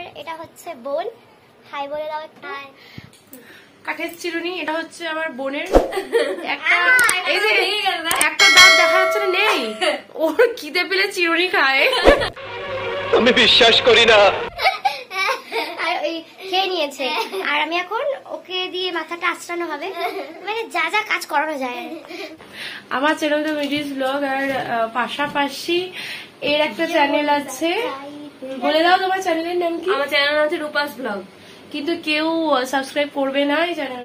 এটা হচ্ছে বোন, হাই বলে দাও একটু। কাঠের চিরুনি, এটা হচ্ছে আমার বোনের একটা, এই যে একটা দাঁত দেখা যাচ্ছে না, নেই, ওর খিদে পেলে চিরুনি খায়। আমি বিশ্বাস করি না। আর ওই খেয়ে নিয়েছে, আর আমি এখন ওকে দিয়ে মাথাটা আঁচড়ানো হবে, মানে যা যা কাজ করানো যায়। আমার চ্যানেল তো mithi'svlog, আর পাশাপাশি এর একটা চ্যানেল আছে, বলে দাও তোমার চ্যানেলের নাম কি? আমার চ্যানেল আছে রূপাস ব্লগ, কিন্তু কেউ সাবস্ক্রাইব করবে না এই channel.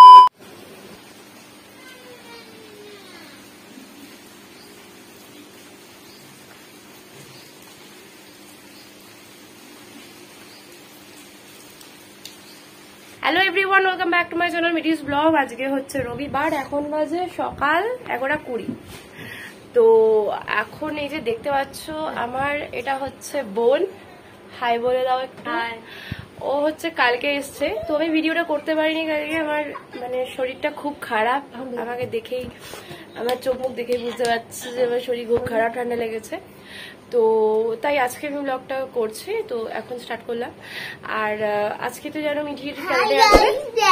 Hello everyone, welcome back to my channel mithi'svlog। আজকে হচ্ছে রবিবার, এখন বাজে সকাল 11:20। তো এখন এই যে দেখতে পাচ্ছ আমার, এটা হচ্ছে বোন, হাই বলে দাও একটু। ও হচ্ছে কালকে এসছে, তো আমি ভিডিওটা করতে পারিনি কালকে, আমার মানে শরীরটা খুব খারাপ। আমাকে দেখেই, আমার চোখ মুখ দেখেই বুঝতে পারছি যে আমার শরীর খুব খারাপ, ঠান্ডা লেগেছে। তো তাই আজকে আমি ব্লগটা করছি, তো এখন স্টার্ট করলাম। আর আজকে তো জানো মিঠির ক্যারেটে আছে,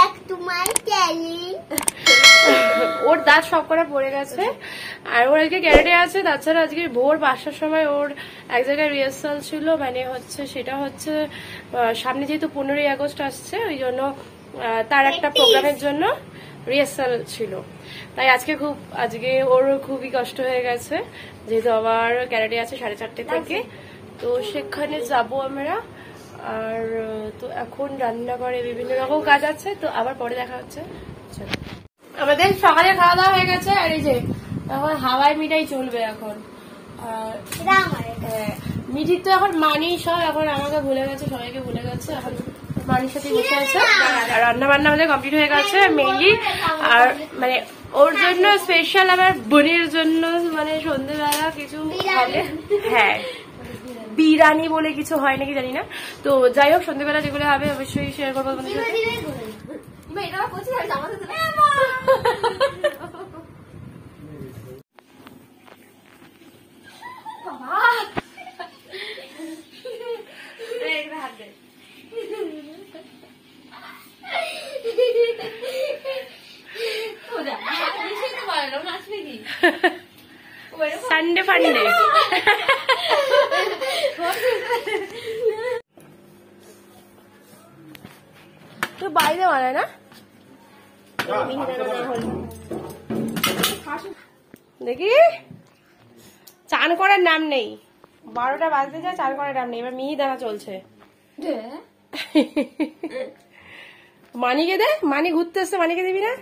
ওর দাঁত সব করা পড়ে গেছে, আর ওর আজকে ক্যারেটে আছে। তাছাড়া আজকে ভোর 5টার সময় ওর এক জায়গায় রিহার্সাল ছিল, মানে হচ্ছে সেটা হচ্ছে সামনে যেহেতু 15ই আগস্ট আসছে, ওই জন্য তার একটা প্রোগ্রামের জন্য রিহার্সাল ছিল। তাই আজকে ওর খুবই কষ্ট হয়ে গেছে, যেহেতু আমার ক্যারেটে আছে 4:30 থেকে, তো সেখানে যাব আমরা। আর তো এখন রান্না করে বিভিন্ন রকম কাজ আছে, তো আবার পরে দেখা হচ্ছে। আমাদের সকালে খাওয়া দাওয়া হয়ে গেছে, আর এই যে এখন হাওয়াই মিঠাই চলবে এখন। মিঠির তো এখন মানি সব, এখন আমাকে ভুলে গেছে, সবাইকে ভুলে গেছে, এখন মানির সাথে বসে আছে। আর রান্না বান্না আমাদের কমপ্লিট হয়ে গেছে মেইনলি, আর মানে ওর জন্য স্পেশাল আমার বোনের জন্য মানে সন্ধ্যেবেলা কিছু হবে। হ্যাঁ, বিরিয়ানি বলে কিছু হয় নাকি জানি না, তো যাই হোক সন্ধ্যেবেলা যেগুলো হবে অবশ্যই শেয়ার করবো তোমাদের সাথে। সানডে ফান্ডে তো বাইরে বানায় না, দেখি চান করার নাম নেই। 12টা বাজতে যায়, চান করার নাম নেই। এবার মিহিদানা চলছে। মানিকে দে, মানি ঘুরতে এসছে, মানিকে দিবি না?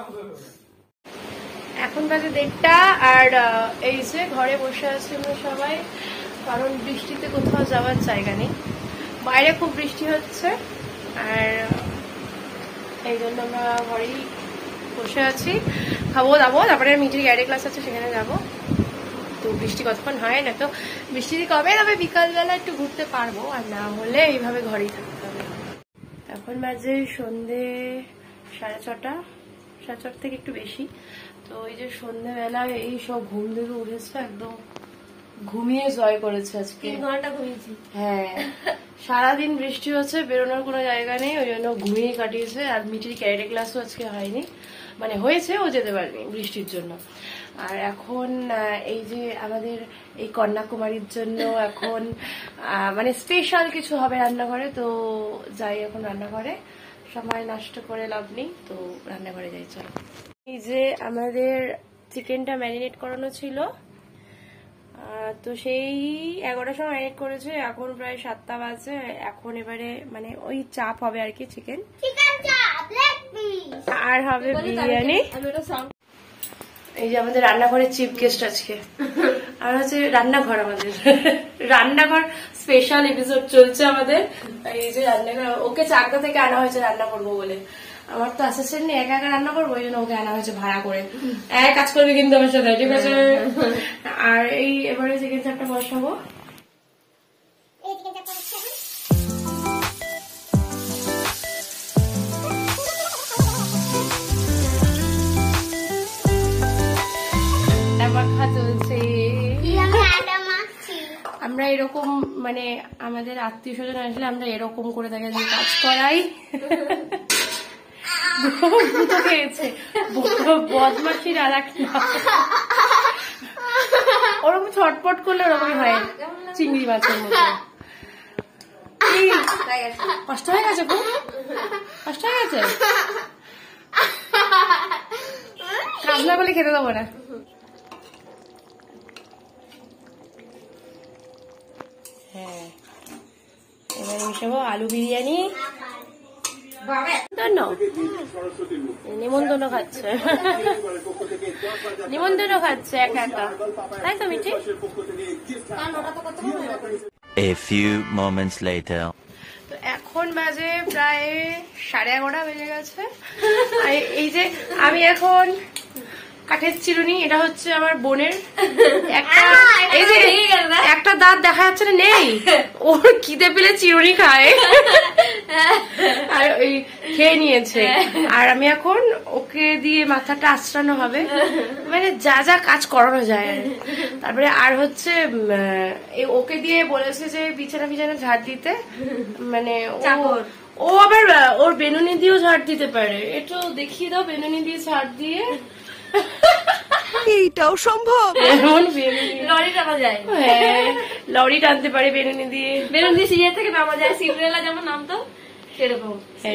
এখন বাজে 1:30, আর এই যে ঘরে বসে আছি আমরা সবাই, কারণ বৃষ্টিতে কোথাও যাওয়ার জায়গা নেই, বাইরে খুব বৃষ্টি হচ্ছে, আর এই জন্য আমরা ঘরেই বসে আছি। খাবো দাবো, তারপরে মিটির গ্যারে ক্লাস আছে, সেখানে যাবো। তো বৃষ্টি কতক্ষণ হয় না, তো বৃষ্টি কবে তবে বিকালবেলা একটু ঘুরতে পারবো, আর না হলে এইভাবে ঘরেই থাকতে হবে। এখন বাজে সন্ধে 6:30 থেকে একটু বেশি। তো এই যে সন্ধ্যেবেলা এই সব ঘুম থেকে উঠেছে, একদম ঘুমিয়ে জয় করেছে আজকে। 3 ঘন্টা ঘুমিয়েছি। হ্যাঁ, সারাদিন বৃষ্টি হচ্ছে, বেরোনোর কোনো জায়গা নেই, ওই জন্য ঘুমিয়ে কাটিয়েছে। আর মিটির ক্যারেটে ক্লাসও আজকে হয়নি, মানে হয়েছে, ও যেতে পারেনি বৃষ্টির জন্য। আর এখন এই যে আমাদের এই কন্যাকুমারীর জন্য এখন মানে স্পেশাল কিছু হবে রান্নাঘরে, তো যাই এখন রান্নাঘরে, সময় নষ্ট করে লাভ নেই, তো রান্নাঘরে যাই চলো। এই যে আমাদের চিকেনটা ম্যারিনেট করানো ছিল, তো সেই 11টার সময় ম্যারিনেট করেছে, এখন প্রায় 7টা বাজে। এখন এবারে মানে ওই চাপ হবে আর কি, চিকেন আর হবে বিরিয়ানি। এই যে আমাদের রান্নাঘরের চিফ গেস্ট আজকে, আর হচ্ছে রান্নাঘর, আমাদের রান্নাঘর স্পেশাল এপিসোড চলছে আমাদের। এই যে রান্নাঘর, ওকে চাকদা থেকে আনা হয়েছে রান্না করবো বলে। আমার তো অ্যাসিস্ট্যান্ট নেই, একা একা রান্না করবো, ওই জন্য ওকে আনা হয়েছে ভাড়া করে। এক কাজ করবি কিন্তু আমার সাথে, ঠিক আছে? আর এই এবারে চিকেন চাপটা বসাবো। মাখা চলছে, আমরা এরকম মানে আমাদের আত্মীয় স্বজন আসলে আমরা এরকম করে তাকে যে কাজ করাই। ভূত খেয়েছে, বদমাসির আর এক না। ওরকম ছটপট করলে ওরকমই হয় চিংড়ি মাছের মতো। কষ্ট হয়ে গেছে, খুব কষ্ট হয়ে গেছে। কাজ না করলে খেতে দেবো না। হ্যাঁ, এবারে মিশাবো আলু বিরিয়ানি। নিমন্ত্রণ খাচ্ছে, নিমন্ত্রণ খাচ্ছে একা একা, তাই তো Mithi? A few moments later. তো এখন বাজে প্রায় 11:30 বেজে গেছে। আর এই যে আমি এখন কাঠের চিরুনি, এটা হচ্ছে আমার বোনের একটা, এই যে একটা দাঁত দেখা যাচ্ছে না, নেই, ওর খিদে পেলে চিরুনি খায় আর ওই খেয়ে নিয়েছে। আর আমি এখন ওকে দিয়ে মাথাটা আঁচড়ানো হবে, মানে যা যা কাজ করানো যায়। তারপরে আর হচ্ছে ওকে দিয়ে বলেছে যে বিছানা বিছানা ঝাড় দিতে, মানে ও আবার ওর বেনুনি দিয়েও ঝাড় দিতে পারে। একটু দেখিয়ে দাও, বেনুনি দিয়ে ঝাড় দিয়ে। এইটাও সম্ভব? এমন বেনুনি লরি টানা যায়। হ্যাঁ, লরি টানতে পারে বেনুনি দিয়ে। বেলুন দিয়ে সিঁড়ি থেকে নামা যায়, সিন্ড্রেলা যেমন নামতো সেরকম।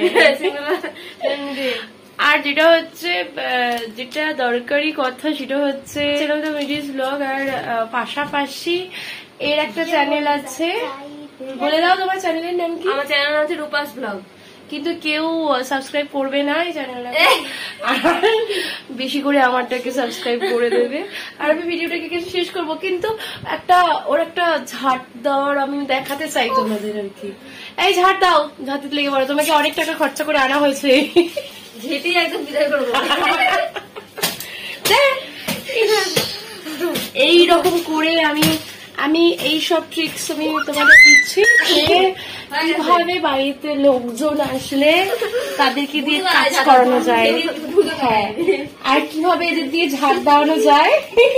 আর যেটা হচ্ছে, যেটা দরকারি কথা সেটা হচ্ছে mithi'svlog, আর পাশাপাশি এর একটা চ্যানেল আছে। বলে দাও তোমার চ্যানেলের নাম কি? আমার চ্যানেল হচ্ছে রূপাস ব্লগ, কিন্তু কেউ সাবস্ক্রাইব করবে না এই চ্যানেলটা, আর বেশি করে আমারটাকে সাবস্ক্রাইব করে দেবে। আর আমি ভিডিওটাকে কিছু শেষ করবো, কিন্তু ওর একটা ঝাড় দেওয়ার আমি দেখাতে চাই তোমাদের আর কি। এই ঝাড় দাও, ঝাড় দিতে লেগে পড়ো, তোমাকে অনেক টাকা খরচা করে আনা হয়েছে। ঝেঁটি একদম বিদায় করবো। এইরকম করে আমি এই সব ট্রিক্স আমি তোমাদের দিচ্ছি, কিভাবে বাড়িতে লোকজন আসলে তাদেরকে দিয়ে কাজ করানো যায়, হ্যাঁ, আর কিভাবে এদের দিয়ে ঝাড় দেওয়ানো যায়।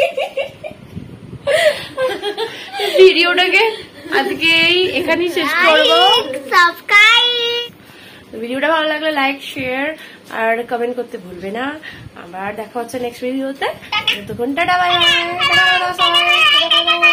ভিডিওটাকে আজকে এখানেই শেষ করবো। ভিডিওটা ভালো লাগলে লাইক, শেয়ার আর কমেন্ট করতে ভুলবে না। আবার দেখা হচ্ছে নেক্সট ভিডিওতে। ততক্ষণ টাটা, বাই বাই।